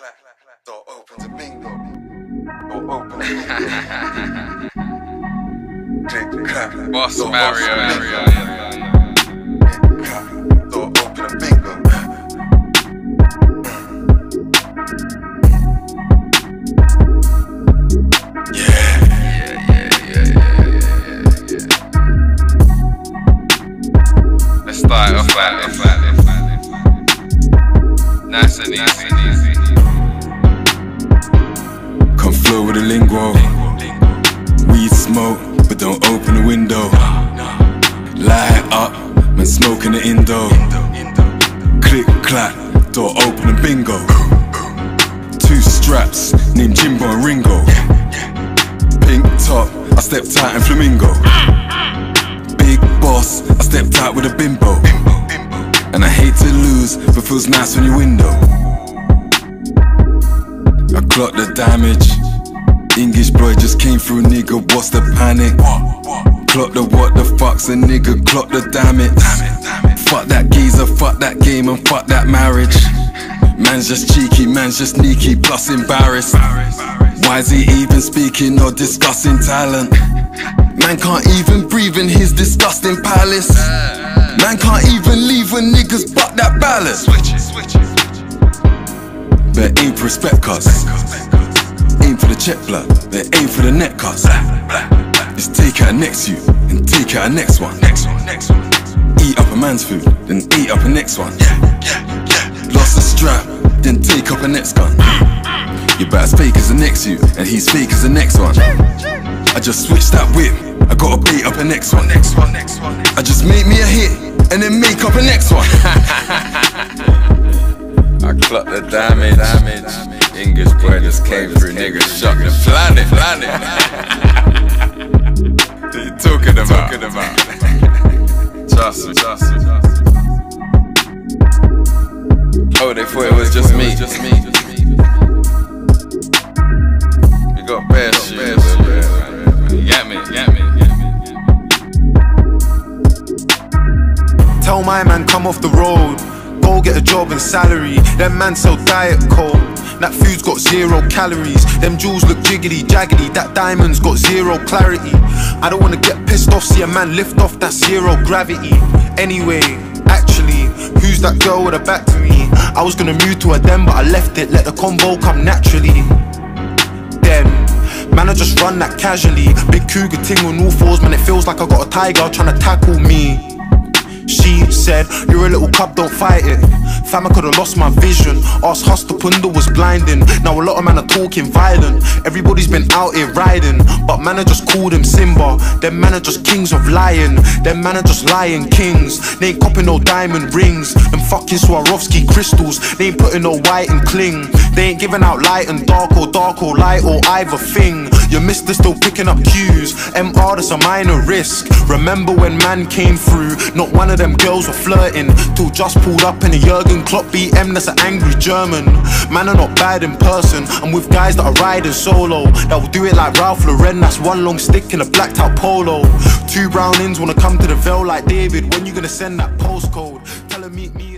Door open to bingo. Door open to bingo. Click, clap. Boss Door Mario. Door open to bingo. Let's start off like nice and easy. Come flow with the lingo. Weed smoke, but don't open the window. Light up, man smoke in the indo. Click clack, door open and bingo. Two straps, named Jimbo and Ringo. Pink top, I stepped out in flamingo. Big boss, I stepped out with a bimbo. And I hate to lose, but feels nice on your window. I clocked the damage. English boy just came through, nigga, what's the panic? Clock the what the fuck's a nigga, clock the damn it. Fuck that geezer, fuck that game and fuck that marriage. Man's just cheeky, man's just sneaky, plus embarrassed. Why is he even speaking or discussing talent? Man can't even breathe in his disgusting palace. Man can't even leave when niggas butt that ballast. But aim for respect, cuz aim for the check blood, then aim for the neck, cuz just take out next you, and take out a next one. Eat up a man's food, then eat up a next one. Lost a strap, then take up a next gun. You're about as fake as the next you, and he's fake as the next one. I just switched that whip, I gotta beat up a next one. I just make me a hit, and then make up a next one. I clocked the damage. English boy just came through, nigga, shocked the planet. What you talking about? Trust me. Oh, they thought it was just me. We got bare shoes. You get me. Tell my man come off the road, go get a job and salary. Them man sell diet coke, that food's got 0 calories. Them jewels look jiggity jaggedy, that diamond's got 0 clarity. I don't wanna get pissed off, see a man lift off, that 0 gravity. Anyway, actually, who's that girl with her back to me? I was gonna move to her then, but I left it, let the combo come naturally. Then man, I just run that casually. Big cougar ting on all fours, man, it feels like I got a tiger tryna tackle me. She said, you're a little cub, don't fight it. Fam, I could've lost my vision. Ask Hustle Punda was blinding. Now a lot of man are talking violent. Everybody's been out here riding, but man, I just called him Simba. Them man are just kings of lying. Them man are just lying kings. They ain't copping no diamond rings. Them fucking Swarovski crystals. They ain't putting no white and cling. They ain't giving out light and dark or light or either thing. Your mister still picking up cues. MR, that's a minor risk. Remember when man came through, not one of them girls were flirting, till just pulled up in a Jurgen Klopp BM, that's an angry German. Man are not bad in person, I'm with guys that are riding solo, that will do it like Ralph Lauren, that's one long stick in a blacked out polo. 2 brown ins wanna come to the Vale like David, when you gonna send that postcode? Tell her meet me